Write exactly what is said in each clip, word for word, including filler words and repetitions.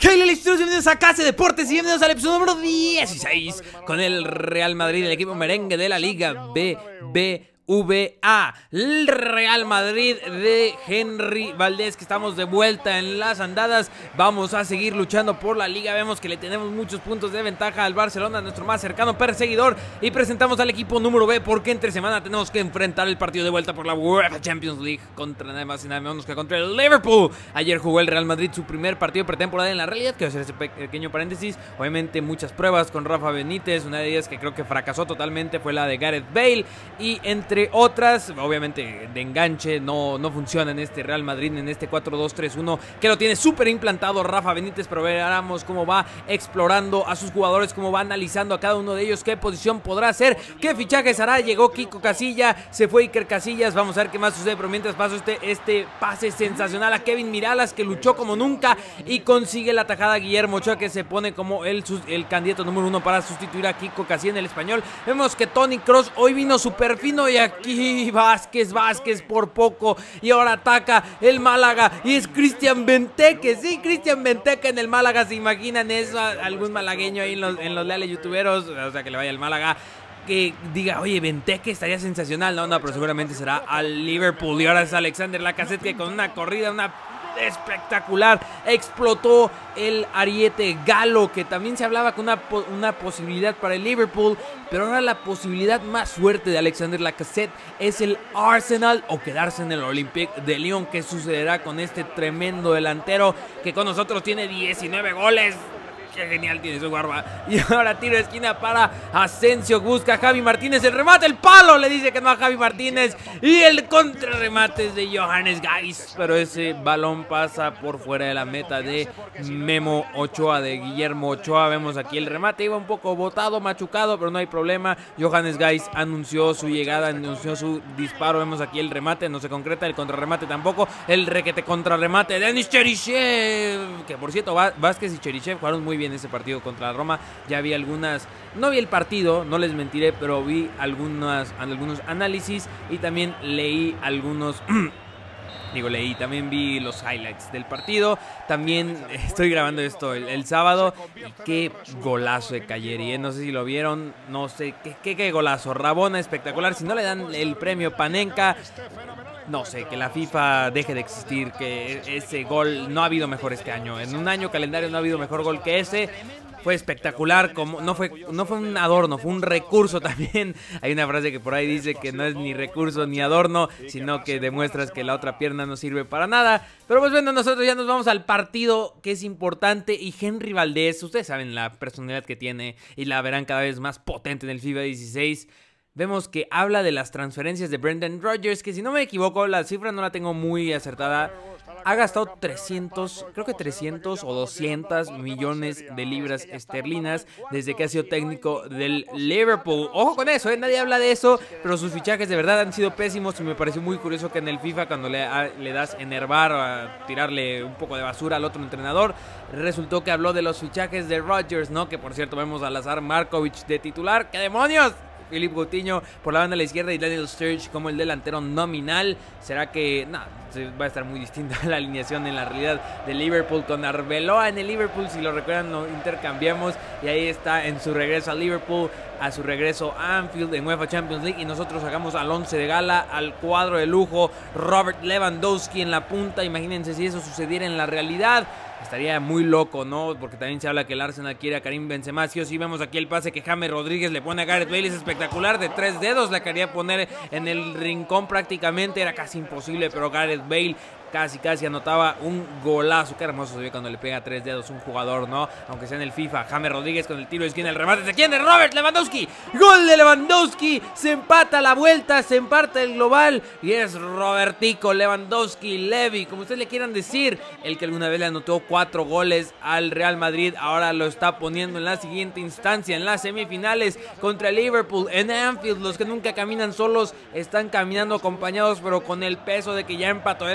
¿Qué hay, listeros? Bienvenidos a Casa Deportes y bienvenidos al episodio número dieciséis con el Real Madrid, el equipo merengue de la Liga B B V A. El Real Madrid de Henry Valdés, que estamos de vuelta en las andadas. Vamos a seguir luchando por la liga. Vemos que le tenemos muchos puntos de ventaja al Barcelona, nuestro más cercano perseguidor. Y presentamos al equipo número B porque entre semana tenemos que enfrentar el partido de vuelta por la UEFA Champions League contra nada más y nada menos que contra el Liverpool. Ayer jugó el Real Madrid su primer partido de pretemporada en la realidad. Quiero hacer ese pequeño paréntesis. Obviamente muchas pruebas con Rafa Benítez. Una de ellas que creo que fracasó totalmente fue la de Gareth Bale. Y entre otras, obviamente de enganche no, no funciona en este Real Madrid, en este cuatro dos tres uno que lo tiene súper implantado Rafa Benítez. Pero veremos cómo va explorando a sus jugadores, cómo va analizando a cada uno de ellos, qué posición podrá hacer, qué fichajes hará. Llegó Kiko Casilla, se fue Iker Casillas, vamos a ver qué más sucede. Pero mientras paso este, este pase sensacional a Kevin Miralas, que luchó como nunca y consigue la tajada a Guillermo Ochoa, que se pone como el, el candidato número uno para sustituir a Kiko Casilla en el Español. Vemos que Toni Kroos hoy vino súper fino y aquí Vázquez, Vázquez por poco, y ahora ataca el Málaga y es Cristian Benteke. Sí, Cristian Benteke en el Málaga. ¿Se imaginan eso? Algún malagueño ahí en los, en los leales youtuberos, o sea, que le vaya al Málaga, que diga, oye, Benteke estaría sensacional. No, no, pero seguramente será al Liverpool. Y ahora es Alexander Lacazette, que con una corrida, una espectacular, explotó el ariete galo, que también se hablaba con una, una posibilidad para el Liverpool. Pero ahora la posibilidad más fuerte de Alexander Lacazette es el Arsenal o quedarse en el Olympique de Lyon. ¿Qué sucederá con este tremendo delantero que con nosotros tiene diecinueve goles? Qué genial tiene su barba. Y ahora tiro de esquina para Asensio. Busca a Javi Martínez. El remate, el palo. Le dice que no a Javi Martínez. Y el contrarremate es de Johannes Gais. Pero ese balón pasa por fuera de la meta de Memo Ochoa, de Guillermo Ochoa. Vemos aquí el remate. Iba un poco botado, machucado, pero no hay problema. Johannes Gais anunció su llegada, anunció su disparo. Vemos aquí el remate. No se concreta. El contrarremate tampoco. El requete contrarremate de Denis Cherichev. Que por cierto, Vázquez y Cherichev jugaron muy bien en ese partido contra Roma. Ya vi algunas, no vi el partido, no les mentiré, pero vi algunas, algunos análisis y también leí algunos digo leí, también vi los highlights del partido. También estoy grabando esto el, el sábado y qué golazo de Cagliari, ¿eh? No sé si lo vieron, no sé, qué, qué, qué golazo, Rabona espectacular. Si no le dan el premio Panenka, no sé, que la FIFA deje de existir, que ese gol no ha habido mejor este año. En un año calendario no ha habido mejor gol que ese. Fue espectacular, como no fue, no fue un adorno, fue un recurso también. Hay una frase que por ahí dice que no es ni recurso ni adorno, sino que demuestras que la otra pierna no sirve para nada. Pero pues bueno, nosotros ya nos vamos al partido, que es importante. Y Henry Valdés, ustedes saben la personalidad que tiene y la verán cada vez más potente en el FIFA dieciséis. Vemos que habla de las transferencias de Brendan Rodgers, que si no me equivoco, la cifra no la tengo muy acertada. Ha gastado trescientos, creo que trescientos o doscientos millones de libras esterlinas desde que ha sido técnico del Liverpool. Ojo con eso, ¿eh? Nadie habla de eso, pero sus fichajes de verdad han sido pésimos. Y me pareció muy curioso que en el FIFA, cuando le, a, le das enervar o a tirarle un poco de basura al otro entrenador, resultó que habló de los fichajes de Rodgers, ¿no? Que por cierto vemos a Lazar Markovic de titular. ¡Qué demonios! Philippe Coutinho por la banda de la izquierda y Daniel Sturridge como el delantero nominal. ¿Será que no, va a estar muy distinta la alineación en la realidad de Liverpool con Arbeloa en el Liverpool? Si lo recuerdan, lo intercambiamos y ahí está en su regreso a Liverpool, a su regreso a Anfield en UEFA Champions League. Y nosotros sacamos al once de gala, al cuadro de lujo, Robert Lewandowski en la punta. Imagínense si eso sucediera en la realidad. Estaría muy loco, ¿no? Porque también se habla que el Arsenal quiere a Karim Benzema. Sí o sí, vemos aquí el pase que James Rodríguez le pone a Gareth Bale. Es espectacular, de tres dedos la quería poner en el rincón prácticamente. Era casi imposible, pero Gareth Bale casi casi anotaba un golazo. Qué hermoso se ve cuando le pega tres dedos un jugador, ¿no? Aunque sea en el FIFA. James Rodríguez con el tiro de esquina, el remate. ¿De quién? De Robert Lewandowski. Gol de Lewandowski. Se empata la vuelta, se empata el global. Y es Robertico Lewandowski, Levi, como ustedes le quieran decir, el que alguna vez le anotó cuatro goles al Real Madrid. Ahora lo está poniendo en la siguiente instancia, en las semifinales contra el Liverpool en Anfield. Los que nunca caminan solos están caminando acompañados, pero con el peso de que ya empató el Real Madrid.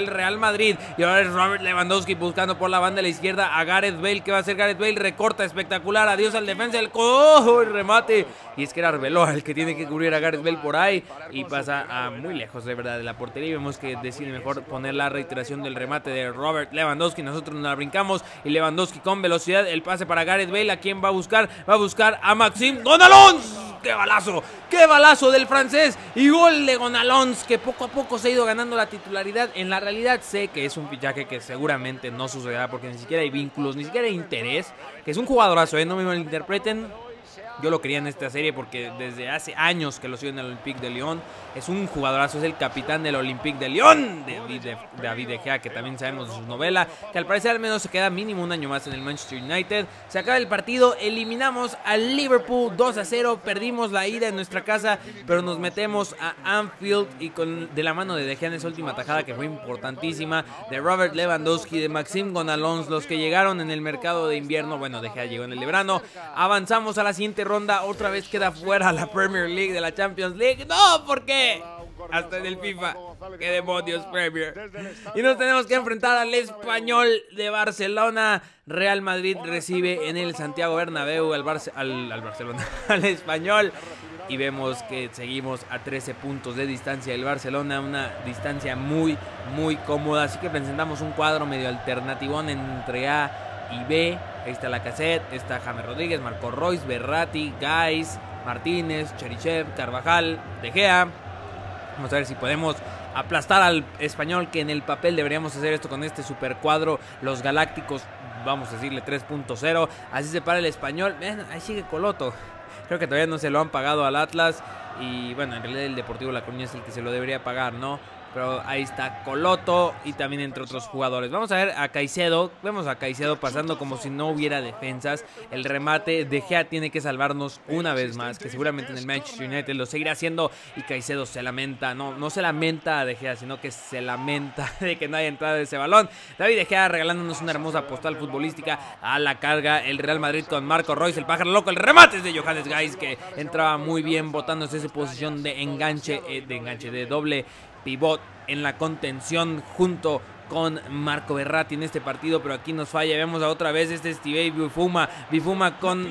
Madrid. Y ahora es Robert Lewandowski buscando por la banda de la izquierda a Gareth Bale. ¿Qué va a hacer Gareth Bale? Recorta espectacular. Adiós al defensa. El cojo, el remate. Y es que era Arbeloa el que tiene que cubrir a Gareth Bale por ahí. Y pasa a muy lejos de verdad de la portería. Y vemos que decide mejor poner la reiteración del remate de Robert Lewandowski. Nosotros nos la brincamos. Y Lewandowski con velocidad. El pase para Gareth Bale. ¿A quién va a buscar? Va a buscar a Maxime Gonalons. ¡Qué balazo! ¡Qué balazo del francés! Y gol de Gonalons, que poco a poco se ha ido ganando la titularidad. En la realidad sé que es un fichaje que seguramente no sucederá porque ni siquiera hay vínculos, ni siquiera hay interés. Que es un jugadorazo, ¿eh? No me malinterpreten. Yo lo quería en esta serie porque desde hace años que lo sigo en el Olympique de Lyon. Es un jugadorazo, es el capitán del Olympique de Lyon, David de, David de Gea, que también sabemos de su novela, que al parecer al menos se queda mínimo un año más en el Manchester United. Se acaba el partido, eliminamos al Liverpool dos a cero, perdimos la ida en nuestra casa, pero nos metemos a Anfield y con de la mano de De Gea en esa última tajada que fue importantísima, de Robert Lewandowski, de Maxime Gonalons, los que llegaron en el mercado de invierno. Bueno, De Gea llegó en el de verano. Avanzamos a la siguiente ronda, otra vez queda fuera la Premier League de la Champions League. No, ¿por qué? Hasta en el FIFA. ¡Qué demonios, Premier! Y nos tenemos que enfrentar al Español de Barcelona. Real Madrid recibe en el Santiago Bernabéu al, Barce al, al Barcelona, al Español. Y vemos que seguimos a trece puntos de distancia del Barcelona. Una distancia muy, muy cómoda. Así que presentamos un cuadro medio alternativón entre A y B. Ahí está Lacazette, está James Rodríguez, Marco Reus, Verratti, Gais, Martínez, Cherichev, Carvajal, De Gea. Vamos a ver si podemos aplastar al Español, que en el papel deberíamos hacer esto con este super cuadro. Los Galácticos, vamos a decirle tres punto cero. Así se para el Español. Vean, ahí sigue Coloto. Creo que todavía no se lo han pagado al Atlas. Y bueno, en realidad el Deportivo La Coruña es el que se lo debería pagar, ¿no? Pero ahí está Coloto y también entre otros jugadores. Vamos a ver a Caicedo. Vemos a Caicedo pasando como si no hubiera defensas. El remate de Gea tiene que salvarnos una vez más, que seguramente en el Manchester United lo seguirá haciendo. Y Caicedo se lamenta, no, no se lamenta de Gea, sino que se lamenta de que no haya entrado ese balón. David De Gea regalándonos una hermosa postal futbolística. A la carga el Real Madrid con Marco Reus, el pájaro loco. El remate es de Johannes Gais, que entraba muy bien botándose esa posición de enganche, eh, de enganche, de doble pivot en la contención junto con Marco Verratti en este partido, pero aquí nos falla. Vemos a otra vez este Steve Bifuma, Bifuma con...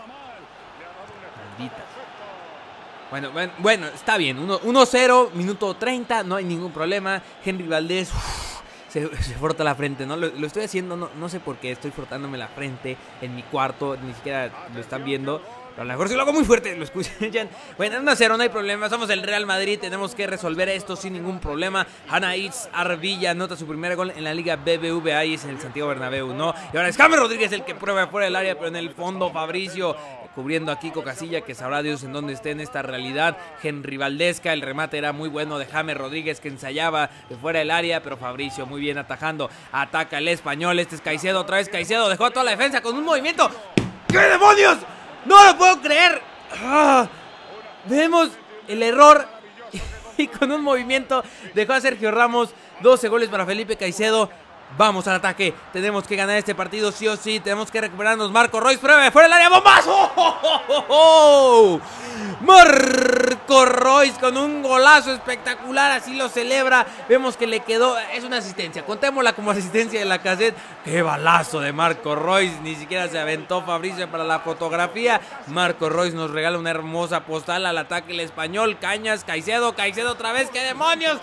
Maldita. Bueno, bueno, bueno, está bien, uno cero, minuto treinta, no hay ningún problema. Henry Valdés uff, se, se frota la frente, ¿no? Lo, lo estoy haciendo, no, no sé por qué, estoy frotándome la frente en mi cuarto, ni siquiera lo están viendo. Pero a lo mejor si lo hago muy fuerte, lo escuchan. Bueno, uno a cero, no hay problema. Somos el Real Madrid, tenemos que resolver esto sin ningún problema. Anaís Arvilla anota su primer gol en la Liga B B V A y es en el Santiago Bernabéu, ¿no? Y ahora es James Rodríguez el que prueba fuera del área, pero en el fondo Fabricio cubriendo a Kiko Casilla, que sabrá Dios en dónde esté en esta realidad. Henry Valdesca, el remate era muy bueno de James Rodríguez, que ensayaba de fuera del área, pero Fabricio muy bien atajando. Ataca el Español, este es Caicedo, otra vez Caicedo, dejó a toda la defensa con un movimiento. ¿Qué demonios? ¡No lo puedo creer! ¡Ah! Vemos el error y con un movimiento dejó a Sergio Ramos. doce goles para Felipe Caicedo. Vamos al ataque, tenemos que ganar este partido sí o sí. Tenemos que recuperarnos. Marco Reus, prueba de fuera del área, ¡bombazo! ¡Oh, oh, oh, oh! Marco Reus con un golazo espectacular, así lo celebra. Vemos que le quedó, es una asistencia, contémosla como asistencia de Lacazette. ¡Qué balazo de Marco Reus! Ni siquiera se aventó Fabricio para la fotografía. Marco Reus nos regala una hermosa postal al ataque el Español. Cañas, Caicedo, Caicedo otra vez, ¡qué demonios!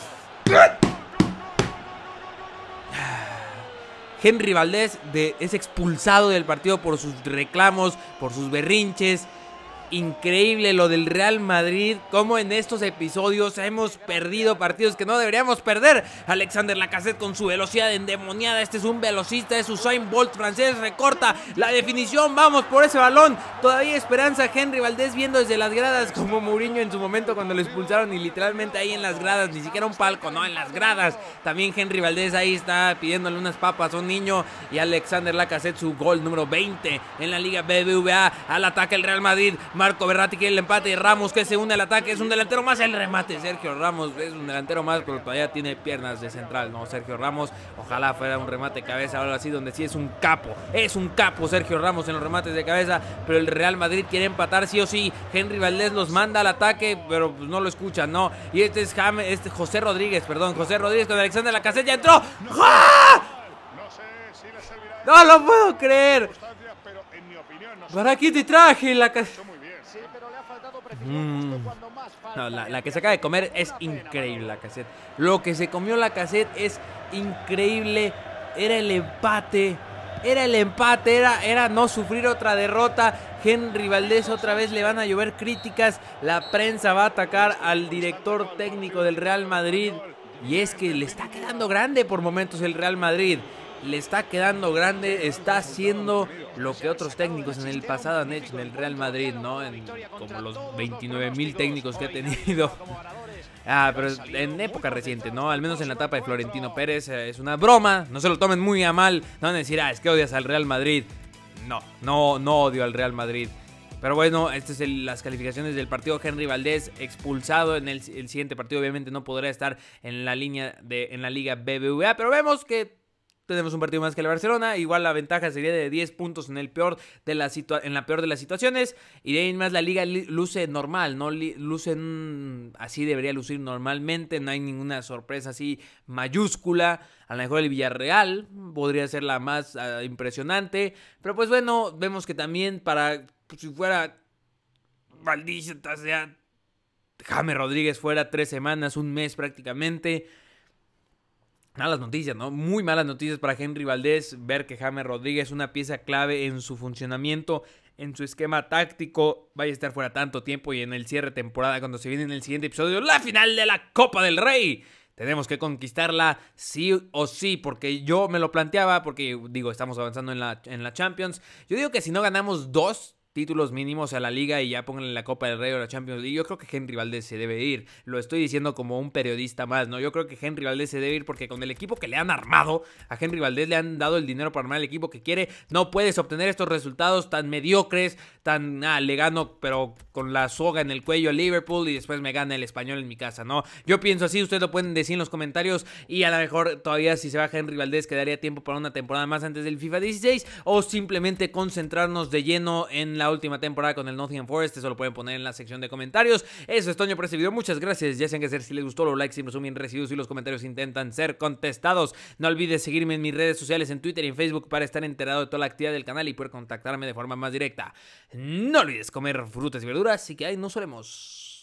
Henry Valdés de, es expulsado del partido por sus reclamos, por sus berrinches. Increíble lo del Real Madrid, como en estos episodios hemos perdido partidos que no deberíamos perder. Alexander Lacazette con su velocidad endemoniada, este es un velocista, es Usain Bolt francés, recorta la definición, vamos por ese balón. Todavía esperanza, Henry Valdés viendo desde las gradas como Mourinho en su momento cuando lo expulsaron y literalmente ahí en las gradas, ni siquiera un palco, no, en las gradas. También Henry Valdés ahí está pidiéndole unas papas a un niño y Alexander Lacazette su gol número veinte en la Liga B B V A. Al ataque el Real Madrid. Marco Verratti quiere el empate. Ramos que se une al ataque. Es un delantero más. El remate. Sergio Ramos es un delantero más, pero todavía tiene piernas de central, ¿no? Sergio Ramos. Ojalá fuera un remate de cabeza. Ahora sí, donde sí es un capo. Es un capo Sergio Ramos en los remates de cabeza. Pero el Real Madrid quiere empatar sí o sí. Henry Valdés los manda al ataque, pero pues no lo escuchan, ¿no? Y este es James, este José Rodríguez, perdón. José Rodríguez con Alexander Lacazette. Ya entró. ¡Ah! No lo puedo creer. ¿Para qué te traje la casa? Mm. No, la, la que se acaba de comer es increíble, la Lacazette. Lo que se comió la Lacazette es increíble. Era el empate. Era el empate. Era, era no sufrir otra derrota. Henry Valdés otra vez le van a llover críticas. La prensa va a atacar al director técnico del Real Madrid. Y es que le está quedando grande por momentos el Real Madrid. Le está quedando grande, está haciendo lo que otros técnicos en el pasado han hecho en el Real Madrid, ¿no? En, como los veintinueve mil técnicos que ha tenido. Ah, pero en época reciente, ¿no? Al menos en la etapa de Florentino Pérez. Eh, es una broma, no se lo tomen muy a mal. No van a decir, ah, es que odias al Real Madrid. No, no, no odio al Real Madrid. Pero bueno, estas son las calificaciones del partido. Henry Valdés expulsado en el, el siguiente partido. Obviamente no podrá estar en la línea de en la Liga B B V A, pero vemos que tenemos un partido más que el Barcelona. Igual la ventaja sería de diez puntos en el peor de la en la peor de las situaciones. Y de ahí en más la liga luce normal, ¿no? Luce así debería lucir normalmente. No hay ninguna sorpresa así mayúscula. A lo mejor el Villarreal podría ser la más uh, impresionante. Pero pues bueno, vemos que también para pues, si fuera Valdís, o sea, James Rodríguez fuera tres semanas, un mes prácticamente. Malas noticias, ¿no? Muy malas noticias para Henry Valdés. Ver que James Rodríguez es una pieza clave en su funcionamiento, en su esquema táctico, vaya a estar fuera tanto tiempo. Y en el cierre de temporada, cuando se viene en el siguiente episodio, la final de la Copa del Rey. Tenemos que conquistarla sí o sí, porque yo me lo planteaba, porque digo, estamos avanzando en la, en la Champions. Yo digo que si no ganamos dos títulos mínimos a la liga y ya pónganle la Copa del Rey o la Champions League, yo creo que Henry Valdés se debe ir. Lo estoy diciendo como un periodista más, ¿no? Yo creo que Henry Valdés se debe ir porque con el equipo que le han armado, a Henry Valdés le han dado el dinero para armar el equipo que quiere. No puedes obtener estos resultados tan mediocres, tan, ah, le gano, pero con la soga en el cuello a Liverpool y después me gana el Español en mi casa, ¿no? Yo pienso así, ustedes lo pueden decir en los comentarios y a lo mejor todavía si se va Henry Valdés quedaría tiempo para una temporada más antes del FIFA dieciséis o simplemente concentrarnos de lleno en la última temporada con el Nottingham Forest. Eso lo pueden poner en la sección de comentarios. Eso es Toño por este video. Muchas gracias. Ya saben qué hacer si les gustó. Los likes siempre son bien recibidos y los comentarios intentan ser contestados. No olvides seguirme en mis redes sociales, en Twitter y en Facebook, para estar enterado de toda la actividad del canal y poder contactarme de forma más directa. No olvides comer frutas y verduras y que ahí nos solemos.